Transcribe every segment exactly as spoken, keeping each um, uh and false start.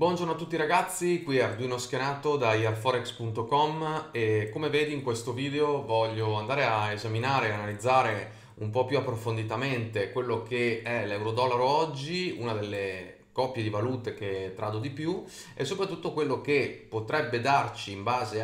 Buongiorno a tutti ragazzi, qui è Arduino Schenato da i r forex punto com e come vedi in questo video voglio andare a esaminare e analizzare un po' più approfonditamente quello che è l'euro-dollaro oggi, una delle coppie di valute che trado di più, e soprattutto quello che potrebbe darci in base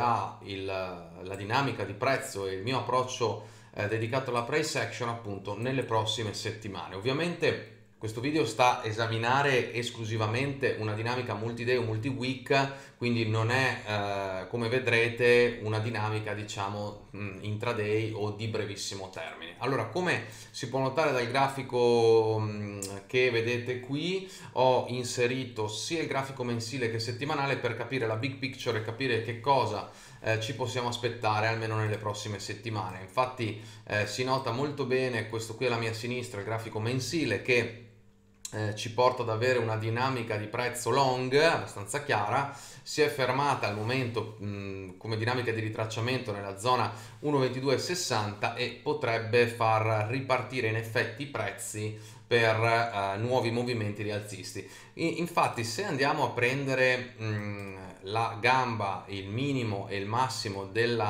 alla dinamica di prezzo e il mio approccio eh, dedicato alla price action appunto nelle prossime settimane. Ovviamente questo video sta a esaminare esclusivamente una dinamica multi-day o multi-week, quindi non è, eh, come vedrete, una dinamica, diciamo, intraday o di brevissimo termine. Allora, come si può notare dal grafico mh, che vedete qui, ho inserito sia il grafico mensile che settimanale per capire la big picture e capire che cosa eh, ci possiamo aspettare almeno nelle prossime settimane. Infatti eh, si nota molto bene, questo qui alla mia sinistra, il grafico mensile, che Eh, ci porta ad avere una dinamica di prezzo long abbastanza chiara. Si è fermata al momento mh, come dinamica di ritracciamento nella zona uno ventidue sessanta e potrebbe far ripartire in effetti i prezzi per eh, nuovi movimenti rialzisti. I, infatti se andiamo a prendere mh, la gamba, il minimo e il massimo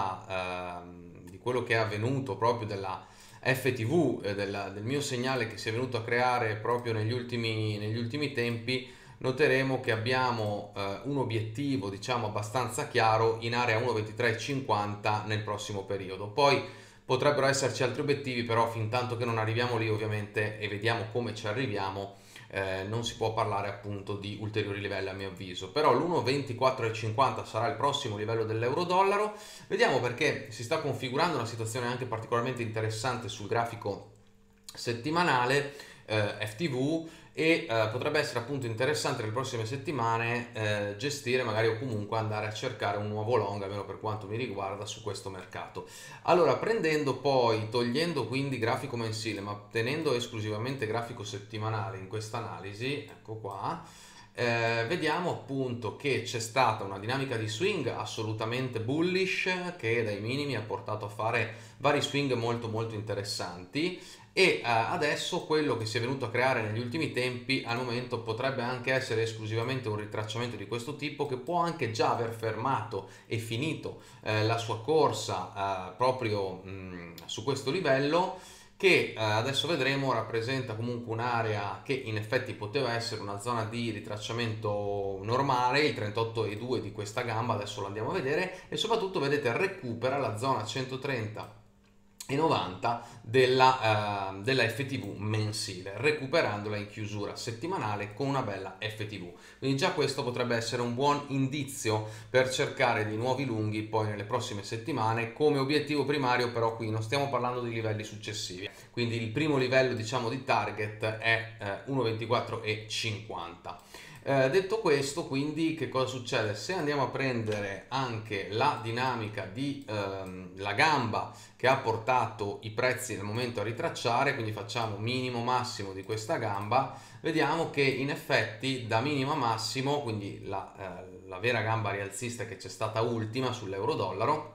della, eh, di quello che è avvenuto proprio della F T V, eh, del, del mio segnale che si è venuto a creare proprio negli ultimi, negli ultimi tempi, noteremo che abbiamo eh, un obiettivo, diciamo, abbastanza chiaro in area uno ventitré cinquanta nel prossimo periodo. Poi potrebbero esserci altri obiettivi, però fin tanto che non arriviamo lì, ovviamente, e vediamo come ci arriviamo, eh, non si può parlare appunto di ulteriori livelli a mio avviso. Però l'uno ventiquattro cinquanta sarà il prossimo livello dell'euro-dollaro. Vediamo, perché si sta configurando una situazione anche particolarmente interessante sul grafico settimanale eh, F T V, e eh, potrebbe essere appunto interessante nelle prossime settimane eh, gestire magari, o comunque andare a cercare un nuovo long, almeno per quanto mi riguarda, su questo mercato. Allora, prendendo poi, togliendo quindi grafico mensile ma tenendo esclusivamente grafico settimanale in questa analisi, ecco qua, eh, vediamo appunto che c'è stata una dinamica di swing assolutamente bullish, che dai minimi ha portato a fare vari swing molto molto interessanti. E eh, adesso quello che si è venuto a creare negli ultimi tempi al momento potrebbe anche essere esclusivamente un ritracciamento di questo tipo, che può anche già aver fermato e finito eh, la sua corsa eh, proprio mh, su questo livello, che eh, adesso vedremo rappresenta comunque un'area che in effetti poteva essere una zona di ritracciamento normale, il trentotto virgola due di questa gamba, adesso lo andiamo a vedere, e soprattutto vedete recupera la zona centotrenta e novanta della, uh, della F T V mensile, recuperandola in chiusura settimanale con una bella F T V. Quindi già questo potrebbe essere un buon indizio per cercare di nuovi lunghi poi nelle prossime settimane. Come obiettivo primario però qui non stiamo parlando di livelli successivi, quindi il primo livello, diciamo, di target è uh, uno ventiquattro cinquanta. Eh, detto questo, quindi, che cosa succede? Se andiamo a prendere anche la dinamica di ehm, la gamba che ha portato i prezzi nel momento a ritracciare, quindi facciamo minimo massimo di questa gamba, vediamo che in effetti da minimo a massimo, quindi la, eh, la vera gamba rialzista che c'è stata ultima sull'euro-dollaro,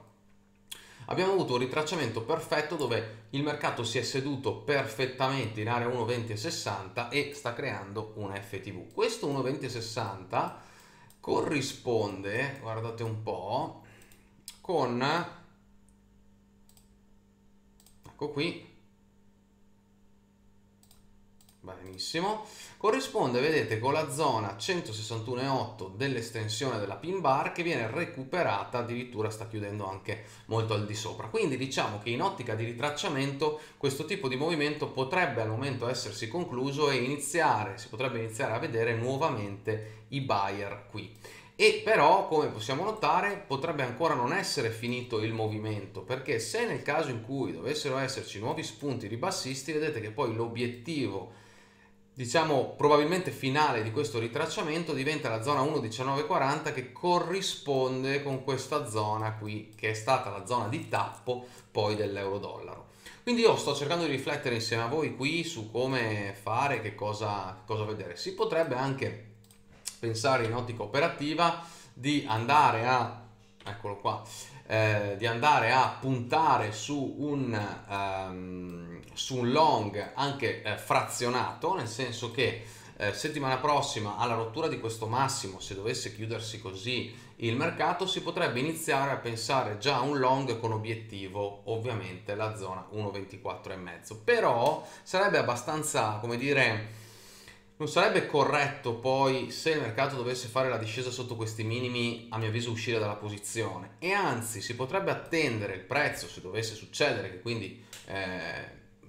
abbiamo avuto un ritracciamento perfetto dove il mercato si è seduto perfettamente in area uno venti sessanta e sta creando una F T V. Questo uno venti sessanta corrisponde, guardate un po', con, ecco qui, benissimo, corrisponde, vedete, con la zona centosessantuno virgola otto dell'estensione della pin bar, che viene recuperata, addirittura sta chiudendo anche molto al di sopra. Quindi diciamo che in ottica di ritracciamento questo tipo di movimento potrebbe al momento essersi concluso e iniziare, si potrebbe iniziare a vedere nuovamente i buyer qui. E però, come possiamo notare, potrebbe ancora non essere finito il movimento, perché se nel caso in cui dovessero esserci nuovi spunti ribassisti, vedete che poi l'obiettivo, diciamo, probabilmente finale di questo ritracciamento diventa la zona uno diciannove quaranta, che corrisponde con questa zona qui, che è stata la zona di tappo poi dell'euro-dollaro. Quindi io sto cercando di riflettere insieme a voi qui su come fare, che cosa, che cosa vedere. Si potrebbe anche pensare in ottica operativa di andare a, eccolo qua, eh, di andare a puntare su un, um, su un long anche eh, frazionato, nel senso che eh, settimana prossima alla rottura di questo massimo, se dovesse chiudersi così il mercato, si potrebbe iniziare a pensare già a un long con obiettivo ovviamente la zona uno virgola ventiquattro e mezzo. Però sarebbe abbastanza, come dire, non sarebbe corretto poi, se il mercato dovesse fare la discesa sotto questi minimi, a mio avviso uscire dalla posizione, e anzi si potrebbe attendere il prezzo, se dovesse succedere che quindi eh,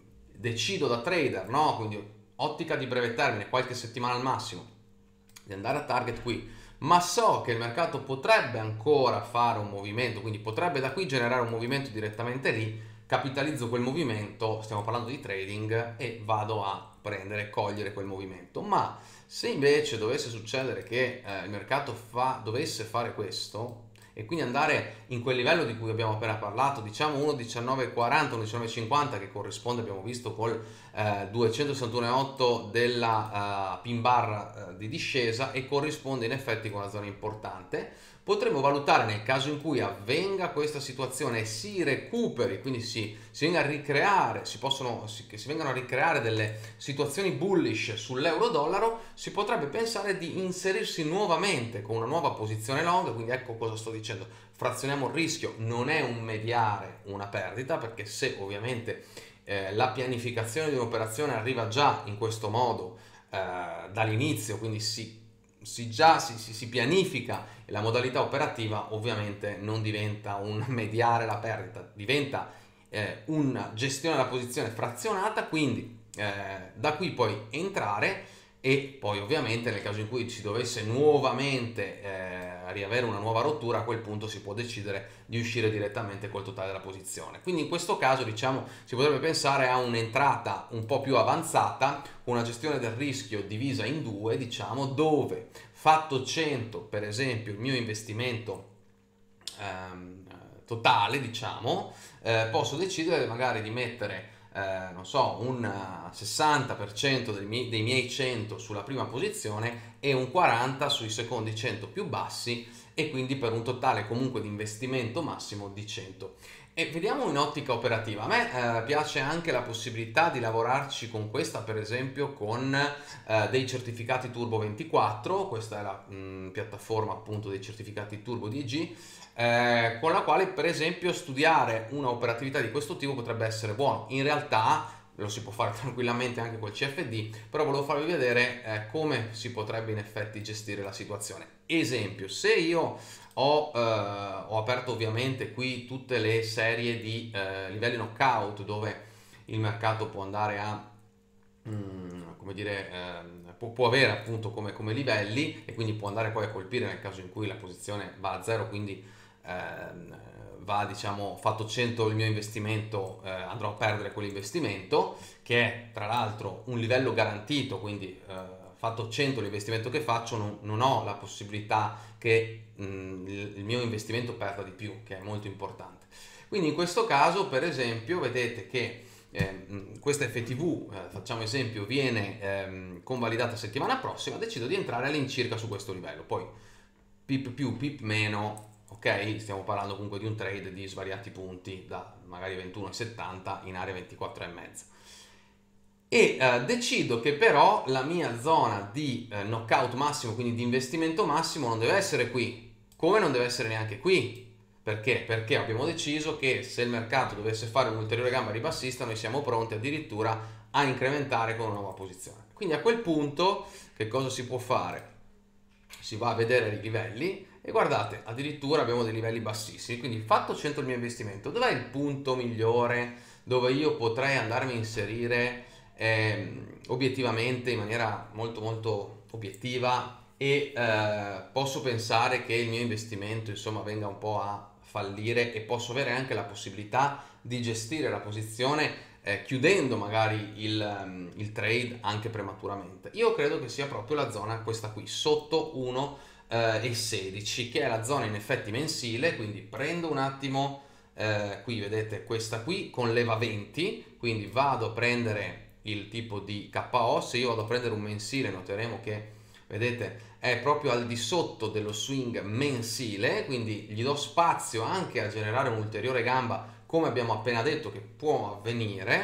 decido da trader, no? Quindi ottica di breve termine, qualche settimana al massimo, di andare a target qui, ma so che il mercato potrebbe ancora fare un movimento, quindi potrebbe da qui generare un movimento direttamente lì, capitalizzo quel movimento, stiamo parlando di trading, e vado a prendere, cogliere quel movimento. Ma se invece dovesse succedere che eh, il mercato fa, dovesse fare questo, e quindi andare in quel livello di cui abbiamo appena parlato, diciamo uno virgola diciannove quaranta, uno virgola diciannove cinquanta, che corrisponde, abbiamo visto, col eh, duecentosessantuno virgola otto della uh, pin bar uh, di discesa, e corrisponde in effetti con una zona importante, potremmo valutare, nel caso in cui avvenga questa situazione e si recuperi, quindi si, si venga a ricreare, si possono, si, che si vengano a ricreare delle situazioni bullish sull'euro dollaro, si potrebbe pensare di inserirsi nuovamente con una nuova posizione long. Quindi ecco cosa sto dicendo: frazioniamo il rischio, non è un mediare una perdita, perché se ovviamente eh, la pianificazione di un'operazione arriva già in questo modo eh, dall'inizio, quindi si Si già si, si, si pianifica la modalità operativa, ovviamente non diventa un mediare la perdita, diventa eh, una gestione della posizione frazionata. Quindi eh, da qui poi entrare, e poi ovviamente nel caso in cui si dovesse nuovamente eh, riavere una nuova rottura, a quel punto si può decidere di uscire direttamente col totale della posizione. Quindi in questo caso, diciamo, si potrebbe pensare a un'entrata un po' più avanzata, una gestione del rischio divisa in due, diciamo, dove, fatto cento per esempio il mio investimento ehm, totale, diciamo, eh, posso decidere magari di mettere Eh, non so, un sessanta per cento dei miei, dei miei cento sulla prima posizione e un quaranta per cento sui secondi cento più bassi, e quindi per un totale comunque di investimento massimo di cento. E vediamo in ottica operativa. A me eh, piace anche la possibilità di lavorarci con questa, per esempio con eh, dei certificati Turbo ventiquattro. Questa è la mh, piattaforma appunto dei certificati Turbo D G, eh, con la quale per esempio studiare una operatività di questo tipo potrebbe essere buono. In realtà lo si può fare tranquillamente anche col C F D, però volevo farvi vedere eh, come si potrebbe in effetti gestire la situazione. Esempio: se io ho, eh, ho aperto ovviamente qui tutte le serie di eh, livelli knockout, dove il mercato può andare a mm, come dire, eh, può, può avere appunto come, come livelli, e quindi può andare poi a colpire nel caso in cui la posizione va a zero, quindi ehm, va, diciamo, fatto cento il mio investimento, eh, andrò a perdere quell'investimento, che è tra l'altro un livello garantito, quindi eh, fatto cento l'investimento che faccio, non, non ho la possibilità che mh, il, il mio investimento perda di più, che è molto importante. Quindi in questo caso, per esempio, vedete che eh, questa F T V, eh, facciamo esempio, viene ehm, convalidata settimana prossima, decido di entrare all'incirca su questo livello. Poi pip più, pip meno, ok? Stiamo parlando comunque di un trade di svariati punti, da magari ventuno virgola settanta in area ventiquattro virgola cinque. E eh, decido che però la mia zona di eh, knockout massimo, quindi di investimento massimo, non deve essere qui, come non deve essere neanche qui. Perché? Perché abbiamo deciso che se il mercato dovesse fare un'ulteriore gamba ribassista, noi siamo pronti addirittura a incrementare con una nuova posizione. Quindi a quel punto che cosa si può fare? Si va a vedere i livelli e guardate, addirittura abbiamo dei livelli bassissimi. Quindi fatto cento il mio investimento, dov'è il punto migliore dove io potrei andarmi a inserire eh, obiettivamente, in maniera molto molto obiettiva, e eh, posso pensare che il mio investimento insomma venga un po' a fallire, e posso avere anche la possibilità di gestire la posizione eh, chiudendo magari il, um, il trade anche prematuramente. Io credo che sia proprio la zona questa qui, sotto uno virgola sedici, che è la zona in effetti mensile. Quindi prendo un attimo, eh, qui vedete questa qui con leva venti, quindi vado a prendere il tipo di K O. Se io vado a prendere un mensile, noteremo che, vedete, è proprio al di sotto dello swing mensile, quindi gli do spazio anche a generare un'ulteriore gamba, come abbiamo appena detto che può avvenire.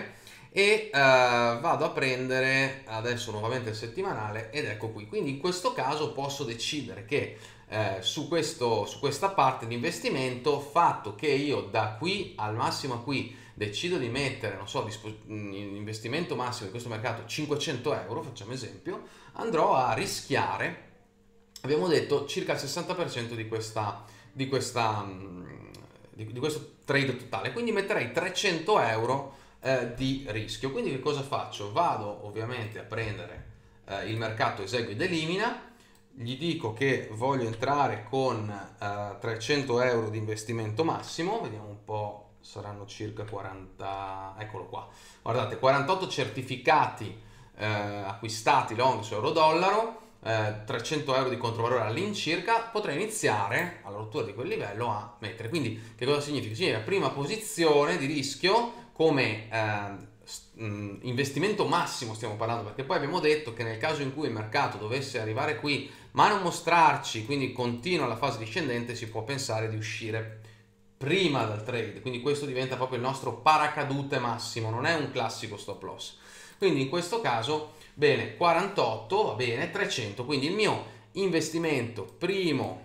e eh, vado a prendere adesso nuovamente il settimanale ed ecco qui. Quindi in questo caso posso decidere che eh, su, questo, su questa parte di investimento, fatto che io da qui al massimo a qui decido di mettere, non so, in investimento massimo di questo mercato cinquecento euro, facciamo esempio, andrò a rischiare, abbiamo detto, circa il sessanta per cento di questa, di questa di, di questo trade totale, quindi metterei trecento euro eh, di rischio. Quindi che cosa faccio? Vado ovviamente a prendere eh, il mercato esegui ed elimina, gli dico che voglio entrare con eh, trecento euro di investimento massimo, vediamo un po', saranno circa quaranta, eccolo qua, guardate, quarantotto certificati eh, acquistati long su euro dollaro, eh, trecento euro di controvalore all'incirca, potrei iniziare alla rottura di quel livello a mettere. Quindi che cosa significa? Significa prima posizione di rischio come eh, investimento massimo, stiamo parlando, perché poi abbiamo detto che nel caso in cui il mercato dovesse arrivare qui ma non mostrarci, quindi continua la fase discendente, si può pensare di uscire prima dal trade, quindi questo diventa proprio il nostro paracadute massimo, non è un classico stop loss. Quindi in questo caso, bene, quarantotto, va bene, trecento, quindi il mio investimento primo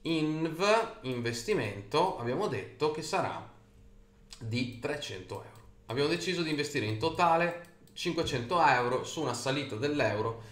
inv, investimento, abbiamo detto che sarà di trecento euro. Abbiamo deciso di investire in totale cinquecento euro su una salita dell'euro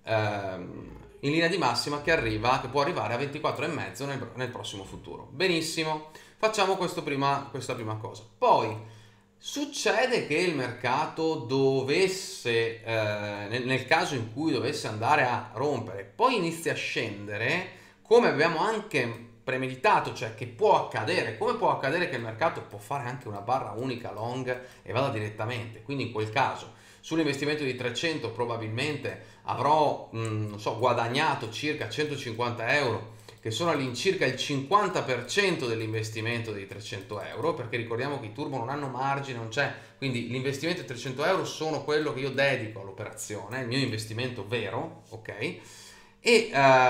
ehm, in linea di massima che arriva, che può arrivare a ventiquattro virgola cinque nel, nel prossimo futuro. Benissimo, facciamo questo prima, questa prima cosa. Poi succede che il mercato dovesse, eh, nel, nel caso in cui dovesse andare a rompere, poi inizia a scendere, come abbiamo anche premeditato, cioè che può accadere, come può accadere che il mercato può fare anche una barra unica long e vada direttamente, quindi in quel caso sull'investimento di trecento probabilmente avrò mh, non so, guadagnato circa centocinquanta euro, che sono all'incirca il cinquanta per cento dell'investimento dei trecento euro, perché ricordiamo che i turbo non hanno margine, non c'è, quindi l'investimento di trecento euro sono quello che io dedico all'operazione, il mio investimento vero, ok? E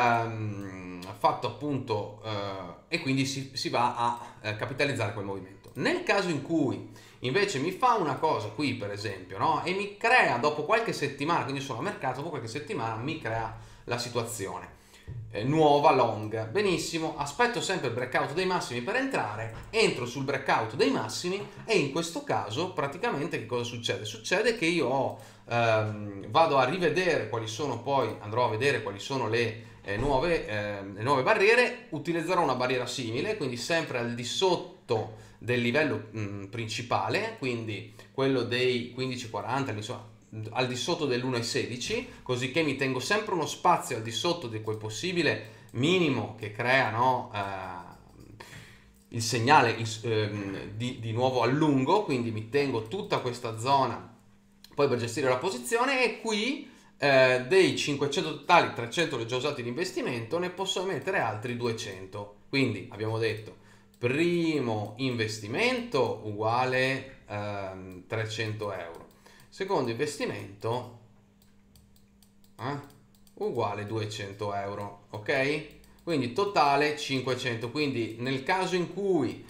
ehm, fatto appunto eh, e quindi si, si va a eh, capitalizzare quel movimento. Nel caso in cui invece mi fa una cosa qui per esempio, no? E mi crea dopo qualche settimana, quindi sono a mercato, dopo qualche settimana mi crea la situazione eh, nuova long, benissimo, aspetto sempre il breakout dei massimi per entrare, entro sul breakout dei massimi e in questo caso praticamente che cosa succede? Succede che io ho Ehm, vado a rivedere quali sono poi, andrò a vedere quali sono le, eh, nuove, eh, le nuove barriere, utilizzerò una barriera simile, quindi sempre al di sotto del livello mh, principale, quindi quello dei quindici quaranta, insomma, al di sotto dell'uno virgola sedici, così che mi tengo sempre uno spazio al di sotto di quel possibile minimo che crea, no, eh, il segnale il, ehm, di, di nuovo a lungo, quindi mi tengo tutta questa zona poi per gestire la posizione e qui eh, dei cinquecento totali, trecento li ho già usati in investimento, ne posso mettere altri duecento. Quindi abbiamo detto primo investimento uguale ehm, trecento euro, secondo investimento eh, uguale duecento euro, ok? Quindi totale cinquecento, quindi nel caso in cui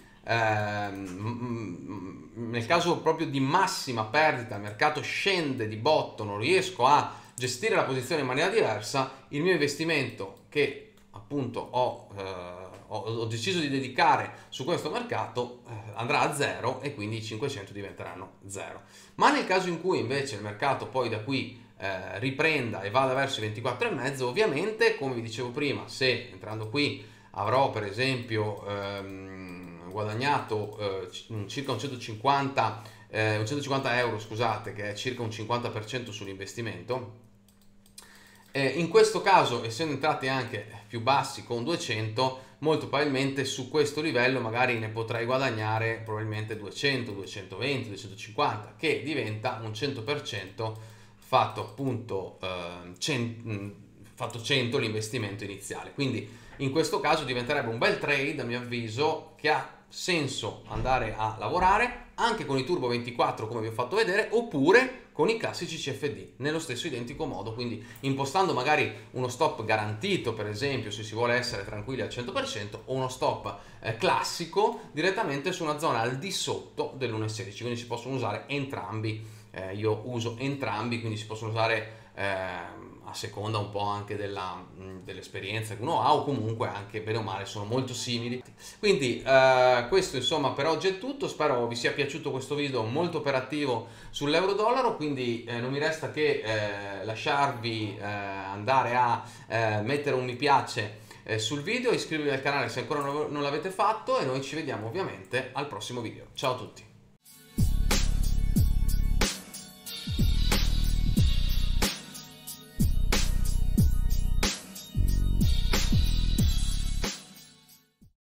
Ehm, nel caso proprio di massima perdita, il mercato scende di botto, non riesco a gestire la posizione in maniera diversa, il mio investimento che appunto ho, eh, ho, ho deciso di dedicare su questo mercato eh, andrà a zero e quindi i cinquecento diventeranno zero. Ma nel caso in cui invece il mercato poi da qui eh, riprenda e vada verso i ventiquattro virgola cinque, ovviamente come vi dicevo prima, se entrando qui avrò per esempio ehm, guadagnato eh, circa un centocinquanta, eh, un centocinquanta euro, scusate, che è circa un cinquanta per cento sull'investimento. Eh, in questo caso, essendo entrati anche più bassi con duecento, molto probabilmente su questo livello magari ne potrei guadagnare probabilmente duecento, duecentoventi, duecentocinquanta, che diventa un cento per cento fatto appunto eh, cento, fatto cento l'investimento iniziale. Quindi in questo caso diventerebbe un bel trade, a mio avviso, che ha senso andare a lavorare anche con i turbo ventiquattro come vi ho fatto vedere, oppure con i classici C F D nello stesso identico modo, quindi impostando magari uno stop garantito, per esempio se si vuole essere tranquilli al cento per cento, o uno stop eh, classico direttamente su una zona al di sotto dell'uno virgola sedici, quindi si possono usare entrambi eh, io uso entrambi, quindi si possono usare eh, a seconda un po' anche della, dell'esperienza che uno ha, o comunque anche bene o male sono molto simili. Quindi eh, questo insomma per oggi è tutto, spero vi sia piaciuto questo video molto operativo sull'euro-dollaro, quindi eh, non mi resta che eh, lasciarvi eh, andare a eh, mettere un mi piace eh, sul video, iscrivervi al canale se ancora non non l'avete fatto, e noi ci vediamo ovviamente al prossimo video. Ciao a tutti!